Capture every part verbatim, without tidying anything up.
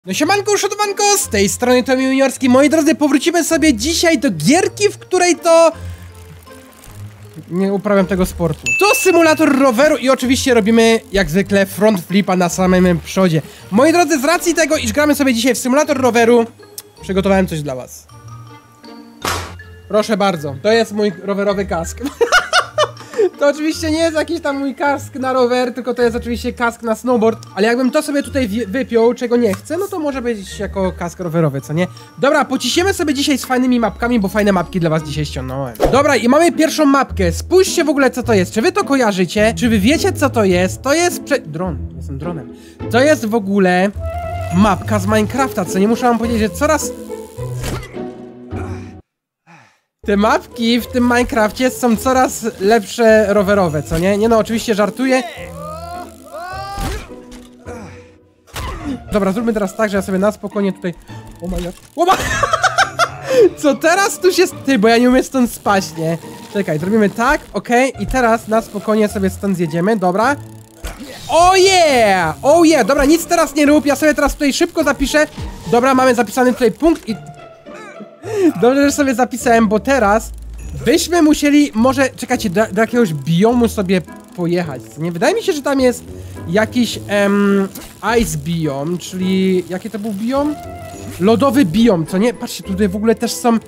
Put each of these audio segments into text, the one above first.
No siemanko, szadowanko, z tej strony Tomi Juniorski. Moi drodzy, powrócimy sobie dzisiaj do gierki, w której to... Nie uprawiam tego sportu. To symulator roweru i oczywiście robimy, jak zwykle, front flipa na samym przodzie. Moi drodzy, z racji tego, iż gramy sobie dzisiaj w symulator roweru, przygotowałem coś dla was. Proszę bardzo, to jest mój rowerowy kask. To oczywiście nie jest jakiś tam mój kask na rower, tylko to jest oczywiście kask na snowboard. Ale jakbym to sobie tutaj wypiął, czego nie chcę, no to może być jako kask rowerowy, co nie? Dobra, pociśniemy sobie dzisiaj z fajnymi mapkami, bo fajne mapki dla was dzisiaj ściągnąłem. Dobra, i mamy pierwszą mapkę. Spójrzcie w ogóle, co to jest. Czy wy to kojarzycie? Czy wy wiecie, co to jest? To jest prze... Dron. Jestem dronem. To jest w ogóle mapka z Minecrafta, co nie? Muszę wam powiedzieć, że coraz... Te mapki w tym Minecrafcie są coraz lepsze rowerowe, co nie? Nie no, oczywiście żartuję. Dobra, zróbmy teraz tak, że ja sobie na spokojnie tutaj... O my god. O my... Co teraz tu się... Ty, bo ja nie umiem stąd spaść, nie? Czekaj, zrobimy tak, okej. Okay. I teraz na spokojnie sobie stąd zjedziemy, dobra? Oh yeah! Oh yeah! Dobra, nic teraz nie rób, ja sobie teraz tutaj szybko zapiszę. Dobra, mamy zapisany tutaj punkt i... Dobrze, że sobie zapisałem, bo teraz byśmy musieli, może, czekajcie, do, do jakiegoś biomu sobie pojechać, nie? Wydaje mi się, że tam jest jakiś um, ice biom, czyli, jaki to był biom? Lodowy biom, co nie? Patrzcie, tutaj w ogóle też są...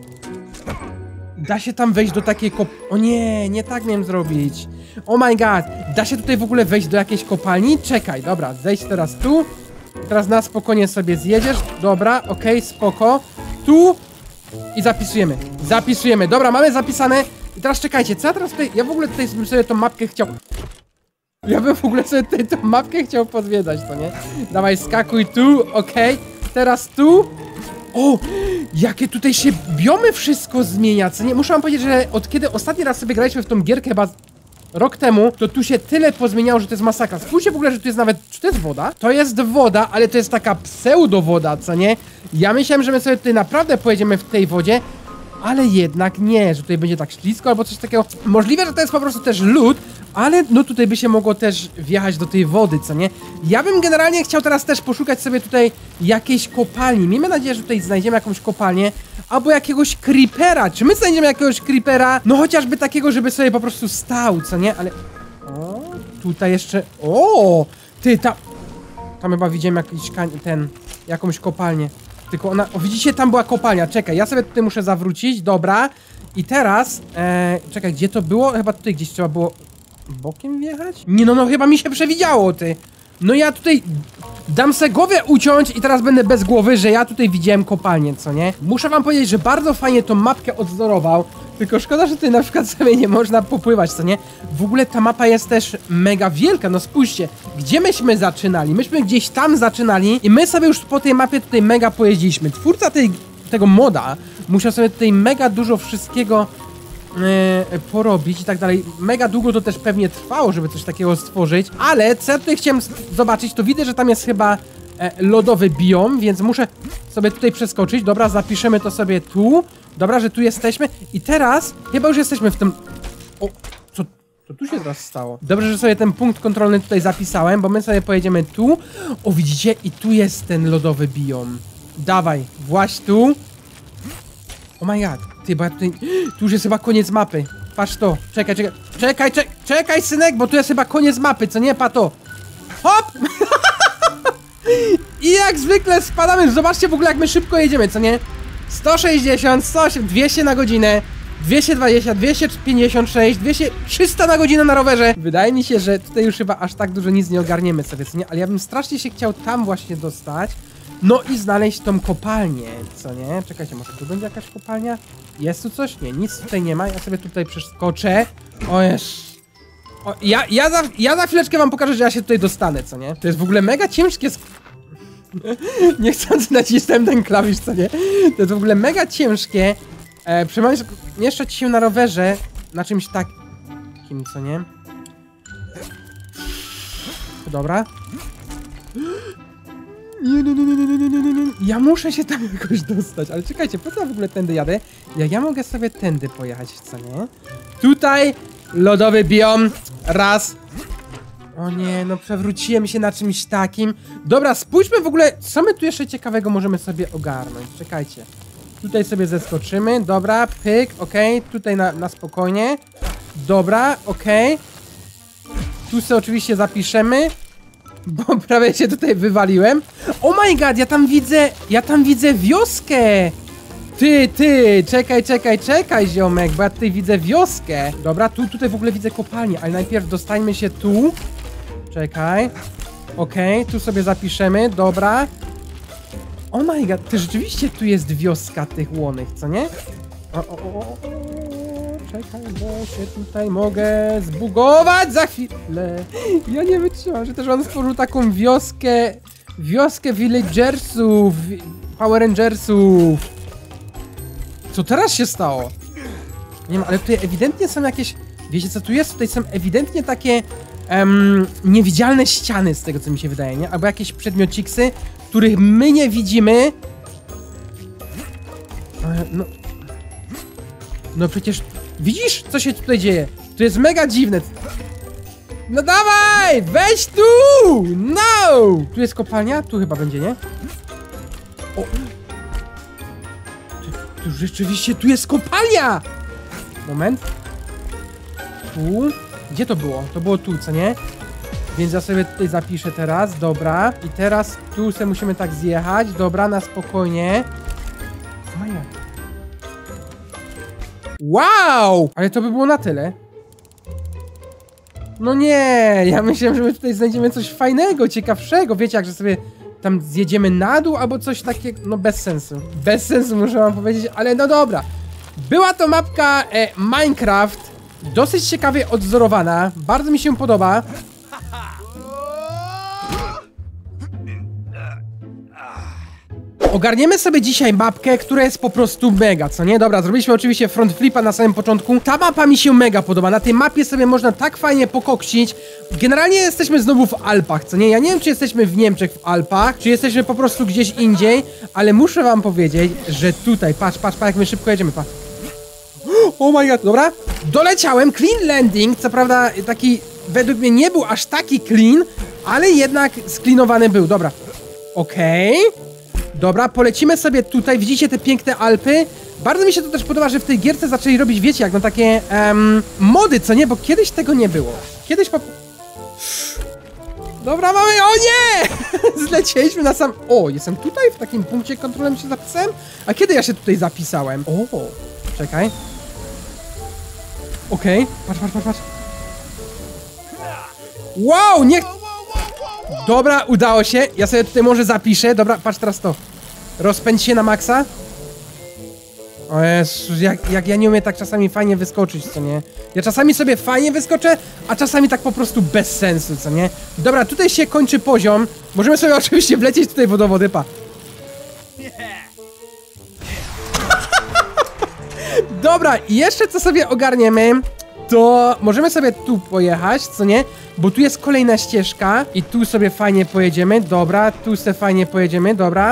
Da się tam wejść do takiej kop... O nie, nie tak miałem zrobić. Oh my god, da się tutaj w ogóle wejść do jakiejś kopalni? Czekaj, dobra, zejdź teraz tu. Teraz na spokojnie sobie zjedziesz, dobra, okej, okay, spoko. Tu i zapisujemy, zapisujemy, dobra, mamy zapisane. I teraz czekajcie, co ja teraz tutaj, ja w ogóle tutaj bym sobie tą mapkę chciał... Ja bym w ogóle sobie tutaj tą mapkę chciał podwiedzać, to nie? Dawaj, skakuj tu, okej, okay. Teraz tu. O, jakie tutaj się biomy wszystko zmienia, co nie? Muszę wam powiedzieć, że od kiedy ostatni raz sobie graliśmy w tą gierkę chyba rok temu, to tu się tyle pozmieniało, że to jest masakra. Spójrzcie w ogóle, że tu jest nawet... Czy to jest woda? To jest woda, ale to jest taka pseudo-woda, co nie? Ja myślałem, że my sobie tutaj naprawdę pojedziemy w tej wodzie, ale jednak nie, że tutaj będzie tak ślisko albo coś takiego. Możliwe, że to jest po prostu też lód, ale no tutaj by się mogło też wjechać do tej wody, co nie? Ja bym generalnie chciał teraz też poszukać sobie tutaj jakiejś kopalni. Miejmy nadzieję, że tutaj znajdziemy jakąś kopalnię albo jakiegoś creepera. Czy my znajdziemy jakiegoś creepera? No chociażby takiego, żeby sobie po prostu stał, co nie? Ale... O, tutaj jeszcze... O, ty, ta... Tam chyba widziałem jakiś ten... jakąś kopalnię. Tylko ona... O, widzicie, tam była kopalnia. Czekaj, ja sobie tutaj muszę zawrócić, dobra. I teraz... E, czekaj, gdzie to było? Chyba tutaj gdzieś trzeba było... bokiem wjechać? Nie no, no chyba mi się przewidziało, ty. No ja tutaj dam se głowę uciąć i teraz będę bez głowy, że ja tutaj widziałem kopalnię, co nie? Muszę wam powiedzieć, że bardzo fajnie tą mapkę odzorował, tylko szkoda, że tutaj na przykład sobie nie można popływać, co nie? W ogóle ta mapa jest też mega wielka, no spójrzcie, gdzie myśmy zaczynali? Myśmy gdzieś tam zaczynali i my sobie już po tej mapie tutaj mega pojeździliśmy. Twórca tej, tego moda musiał sobie tutaj mega dużo wszystkiego Yy, porobić i tak dalej. Mega długo to też pewnie trwało, żeby coś takiego stworzyć, ale co ja tutaj chciałem zobaczyć, to widzę, że tam jest chyba e, lodowy biom, więc muszę sobie tutaj przeskoczyć. Dobra, zapiszemy to sobie tu. Dobra, że tu jesteśmy i teraz chyba już jesteśmy w tym... O, co, co tu się teraz stało? Dobrze, że sobie ten punkt kontrolny tutaj zapisałem, bo my sobie pojedziemy tu. O, widzicie? I tu jest ten lodowy biom. Dawaj, właśnie tu. Oh my god, ty, bo ja tutaj... Tu już jest chyba koniec mapy. Patrz to. Czekaj, czekaj. Czekaj, czekaj, czekaj, synek, bo tu jest chyba koniec mapy, co nie? Pa to. Hop! I jak zwykle spadamy. Zobaczcie w ogóle, jak my szybko jedziemy, co nie? sto sześćdziesiąt, sto osiemdziesiąt, dwieście na godzinę, dwieście dwadzieścia, dwieście pięćdziesiąt sześć, dwieście, trzysta na godzinę na rowerze. Wydaje mi się, że tutaj już chyba aż tak dużo nic nie ogarniemy sobie, co nie? Ale ja bym strasznie się chciał tam właśnie dostać. No i znaleźć tą kopalnię, co nie? Czekajcie, może tu będzie jakaś kopalnia? Jest tu coś? Nie, nic tutaj nie ma. Ja sobie tutaj przeskoczę. O jeż. O, ja, ja, za, ja za chwileczkę wam pokażę, że ja się tutaj dostanę, co nie? To jest w ogóle mega ciężkie. Niechcący nacisnąłem ten klawisz, co nie? To jest w ogóle mega ciężkie. E, Przemieszczać się na rowerze na czymś takim, co nie? Dobra. Nie, nie, nie, nie, nie, nie, nie, nie. Ja muszę się tam jakoś dostać, ale czekajcie, po co ja w ogóle tędy jadę? Ja, ja mogę sobie tędy pojechać, co nie? Tutaj lodowy biom, raz. O nie, no przewróciłem się na czymś takim. Dobra, spójrzmy w ogóle, co my tu jeszcze ciekawego możemy sobie ogarnąć. Czekajcie. Tutaj sobie zeskoczymy, dobra, pyk, okej, okay. Tutaj na, na spokojnie. Dobra, okej. Okay. Tu sobie oczywiście zapiszemy, bo prawie się tutaj wywaliłem. Oh my god, ja tam widzę, ja tam widzę wioskę. Ty, ty, czekaj, czekaj, czekaj, ziomek, bo ja tutaj widzę wioskę. Dobra, tu, tutaj w ogóle widzę kopalnię, ale najpierw dostańmy się tu. Czekaj. Okej, okay, tu sobie zapiszemy, dobra. Oh my god, ty rzeczywiście tu jest wioska tych łonych, co nie? O, o, o, o. Czekaj, bo się tutaj mogę zbugować za chwilę. Ja nie wytrzymam, że też on stworzył taką wioskę, wioskę villagersów, Power Rangersów. Co teraz się stało? Nie wiem, ale tutaj ewidentnie są jakieś... Wiecie co tu jest? Tutaj są ewidentnie takie um, niewidzialne ściany, z tego co mi się wydaje, nie? Albo jakieś przedmiociksy, których my nie widzimy. E, no... No przecież... Widzisz, co się tutaj dzieje? To jest mega dziwne. No dawaj! Weź tu! No! Tu jest kopalnia? Tu chyba będzie, nie? O... Tu rzeczywiście, tu jest kopalnia! Moment. Tu. Gdzie to było? To było tu, co nie? Więc ja sobie tutaj zapiszę teraz, dobra. I teraz tu sobie musimy tak zjechać, dobra, na spokojnie. Maja. Wow! Ale to by było na tyle. No nie, ja myślałem, że my tutaj znajdziemy coś fajnego, ciekawszego. Wiecie, jak że sobie tam zjedziemy na dół albo coś takiego, no bez sensu. Bez sensu muszę wam powiedzieć, ale no dobra. Była to mapka e, Minecraft, dosyć ciekawie odzorowana, bardzo mi się podoba. Ogarniemy sobie dzisiaj mapkę, która jest po prostu mega, co nie? Dobra, zrobiliśmy oczywiście front flipa na samym początku. Ta mapa mi się mega podoba, na tej mapie sobie można tak fajnie pokoksić. Generalnie jesteśmy znowu w Alpach, co nie? Ja nie wiem, czy jesteśmy w Niemczech w Alpach, czy jesteśmy po prostu gdzieś indziej, ale muszę wam powiedzieć, że tutaj, patrz, patrz, patrz, jak my szybko jedziemy, patrz. Oh my god, dobra. Doleciałem, clean landing, co prawda taki, według mnie nie był aż taki clean, ale jednak sklinowany był, dobra. Okej. Okay. Dobra, polecimy sobie tutaj, widzicie te piękne Alpy? Bardzo mi się to też podoba, że w tej gierce zaczęli robić, wiecie, jak no takie um, mody, co nie? Bo kiedyś tego nie było. Kiedyś po... Dobra, mamy... O nie! Zlecieliśmy na sam... O, jestem tutaj w takim punkcie kontrolnym się zapisałem? A kiedy ja się tutaj zapisałem? O, czekaj. Okej, okay. Patrz, patrz, patrz, patrz. Wow, nie... Dobra, udało się. Ja sobie tutaj może zapiszę. Dobra, patrz teraz to. Rozpędź się na maksa. O Jezus, jak, jak ja nie umiem tak czasami fajnie wyskoczyć, co nie? Ja czasami sobie fajnie wyskoczę, a czasami tak po prostu bez sensu, co nie? Dobra, tutaj się kończy poziom. Możemy sobie oczywiście wlecieć tutaj wodowody, pa. Dobra, i jeszcze co sobie ogarniemy, to możemy sobie tu pojechać, co nie? Bo tu jest kolejna ścieżka i tu sobie fajnie pojedziemy, dobra, tu sobie fajnie pojedziemy, dobra.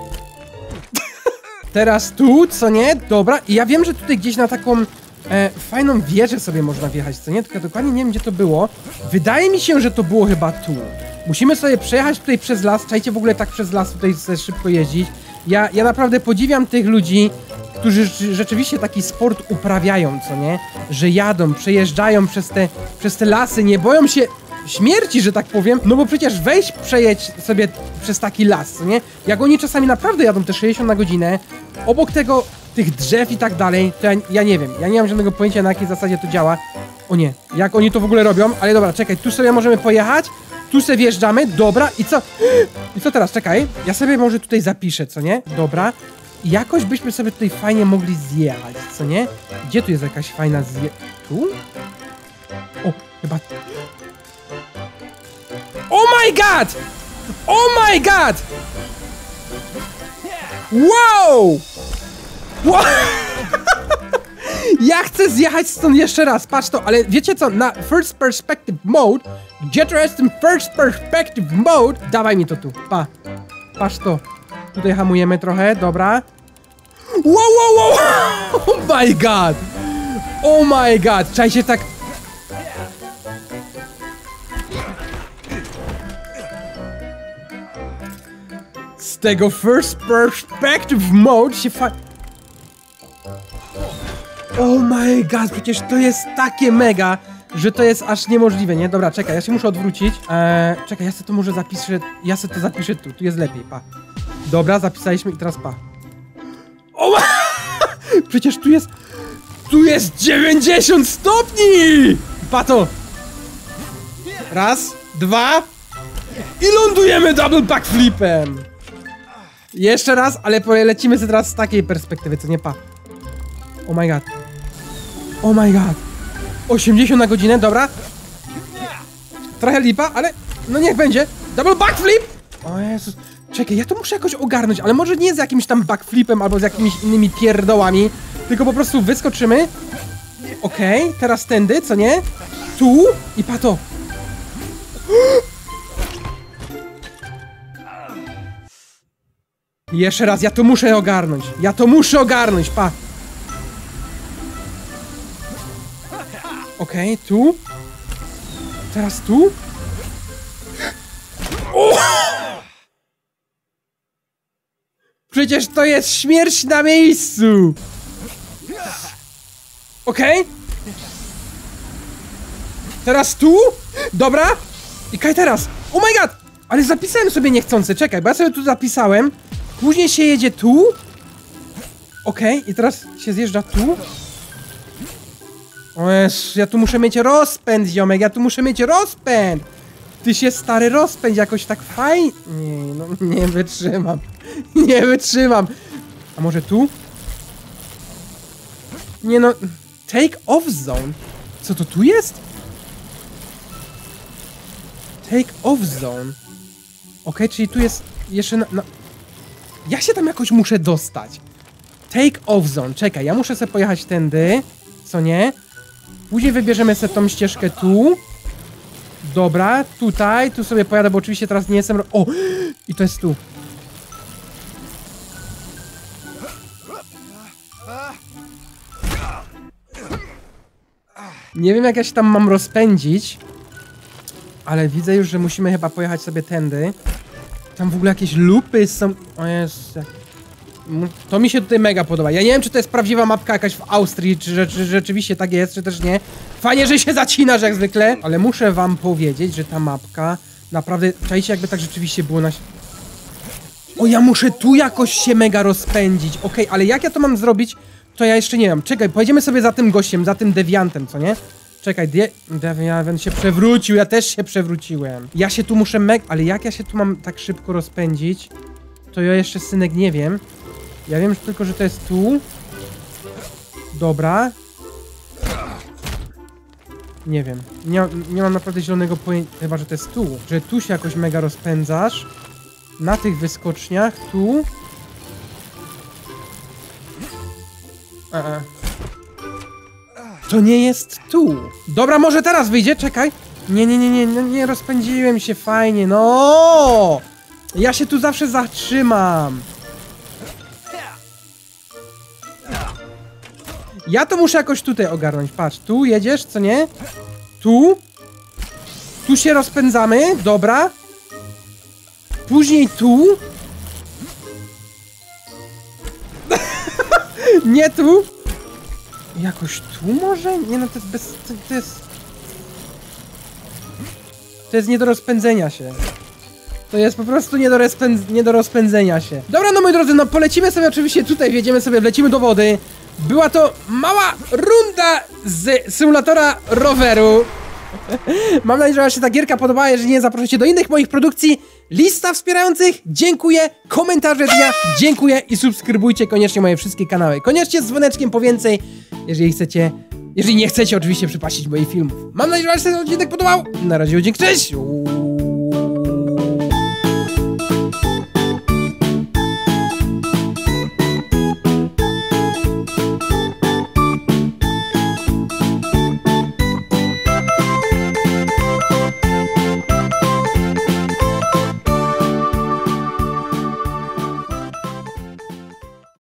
Teraz tu, co nie? Dobra, i ja wiem, że tutaj gdzieś na taką e, fajną wieżę sobie można wjechać, co nie? Tylko dokładnie nie wiem, gdzie to było. Wydaje mi się, że to było chyba tu. Musimy sobie przejechać tutaj przez las, czajcie w ogóle tak przez las tutaj sobie szybko jeździć. Ja, ja naprawdę podziwiam tych ludzi, którzy rzeczywiście taki sport uprawiają, co nie? Że jadą, przejeżdżają przez te, przez te lasy, nie boją się śmierci, że tak powiem, no bo przecież weź przejedź sobie przez taki las, co nie? Jak oni czasami naprawdę jadą te sześćdziesiąt na godzinę, obok tego, tych drzew i tak dalej, to ja, ja nie wiem, ja nie mam żadnego pojęcia, na jakiej zasadzie to działa. O nie, jak oni to w ogóle robią, ale dobra, czekaj, tu sobie możemy pojechać, tu sobie wjeżdżamy, dobra, i co? I co teraz? Czekaj, ja sobie może tutaj zapiszę, co nie? Dobra. I jakoś byśmy sobie tutaj fajnie mogli zjechać, co nie? Gdzie tu jest jakaś fajna zje... Tu? O, chyba... Oh my god! Oh my god! Wow! Wow! Ja chcę zjechać stąd jeszcze raz, patrz to, ale wiecie co? Na first perspective mode, gdzie to jest ten first perspective mode? Dawaj mi to tu, pa. Patrz to. Tutaj hamujemy trochę, dobra. Wow, wow, wow! Oh my god! Oh my god! Czaj się tak... Z tego first perspective mode się fa... Oh my god, przecież to jest takie mega, że to jest aż niemożliwe, nie? Dobra, czekaj, ja się muszę odwrócić. Eee, czekaj, ja sobie to może zapiszę, ja sobie to zapiszę tu, tu jest lepiej, pa. Dobra, zapisaliśmy i teraz pa. O ma... Przecież tu jest... Tu jest dziewięćdziesiąt stopni! Pa to! Raz, dwa... I lądujemy double backflipem! Jeszcze raz, ale lecimy sobie teraz z takiej perspektywy, co nie pa. Oh my god. Oh my god. osiemdziesiąt na godzinę, dobra. Trochę lipa, ale no niech będzie. Double backflip! O Jezus. Czekaj, ja to muszę jakoś ogarnąć, ale może nie z jakimś tam backflipem albo z jakimiś innymi pierdołami, tylko po prostu wyskoczymy. Okej, okay, teraz tędy, co nie? Tu i pato. Jeszcze raz, ja to muszę ogarnąć. Ja to muszę ogarnąć, pa. Okej, okay, tu. Teraz tu. O! Przecież to jest śmierć na miejscu. Okej. Okay. Teraz tu. Dobra. I kaj teraz. Oh my god. Ale zapisałem sobie niechcący. Czekaj, bo ja sobie tu zapisałem. Później się jedzie tu. Okej. Okay. I teraz się zjeżdża tu. O Jezu, ja tu muszę mieć rozpęd, ziomek, ja tu muszę mieć rozpęd! Ty się, stary, rozpędź jakoś tak fajnie... Nie, no, nie wytrzymam. Nie wytrzymam. A może tu? Nie no... Take off zone? Co to tu jest? Take off zone. Okej, okay, czyli tu jest jeszcze na, na... Ja się tam jakoś muszę dostać. Take off zone. Czekaj, ja muszę sobie pojechać tędy. Co nie? Później wybierzemy sobie tą ścieżkę tu. Dobra, tutaj, tu sobie pojadę, bo oczywiście teraz nie jestem... O! I to jest tu. Nie wiem, jak ja się tam mam rozpędzić, ale widzę już, że musimy chyba pojechać sobie tędy. Tam w ogóle jakieś lupy są... O Jezu. To mi się tutaj mega podoba. Ja nie wiem, czy to jest prawdziwa mapka jakaś w Austrii, czy, czy, czy rzeczywiście tak jest, czy też nie. Fajnie, że się zacinasz jak zwykle, ale muszę wam powiedzieć, że ta mapka naprawdę... Czajcie, jakby tak rzeczywiście było na... O, ja muszę tu jakoś się mega rozpędzić. Okej, okay, ale jak ja to mam zrobić, to ja jeszcze nie wiem. Czekaj, pojedziemy sobie za tym gościem, za tym dewiantem, co nie? Czekaj, die... dewiant się przewrócił, ja też się przewróciłem. Ja się tu muszę meg... Ale jak ja się tu mam tak szybko rozpędzić, to ja jeszcze, synek, nie wiem. Ja wiem tylko, że to jest tu. Dobra. Nie wiem. Nie, nie mam naprawdę zielonego pojęcia. Chyba, że to jest tu. Że tu się jakoś mega rozpędzasz. Na tych wyskoczniach. Tu. A -a. To nie jest tu. Dobra, może teraz wyjdzie. Czekaj. Nie, nie, nie, nie. Nie, nie rozpędziłem się fajnie. No! Ja się tu zawsze zatrzymam. Ja to muszę jakoś tutaj ogarnąć. Patrz, tu jedziesz, co nie? Tu. Tu się rozpędzamy, dobra. Później tu. Nie tu. Jakoś tu może? Nie no, to jest bez... To, to jest... To jest nie do rozpędzenia się. To jest po prostu nie do, nie do rozpędzenia się. Dobra, no moi drodzy, no polecimy sobie oczywiście tutaj, wjedziemy sobie, wlecimy do wody. Była to mała runda z symulatora roweru. Mam nadzieję, że wam się ta gierka podobała. Jeżeli nie, zapraszajcie do innych moich produkcji. Lista wspierających, dziękuję. Komentarze dnia, dziękuję. I subskrybujcie koniecznie moje wszystkie kanały. Koniecznie z dzwoneczkiem po więcej, jeżeli chcecie. Jeżeli nie chcecie oczywiście przypaścić moich filmów. Mam nadzieję, że wam się ten odcinek podobał. Na razie, dzięki, cześć!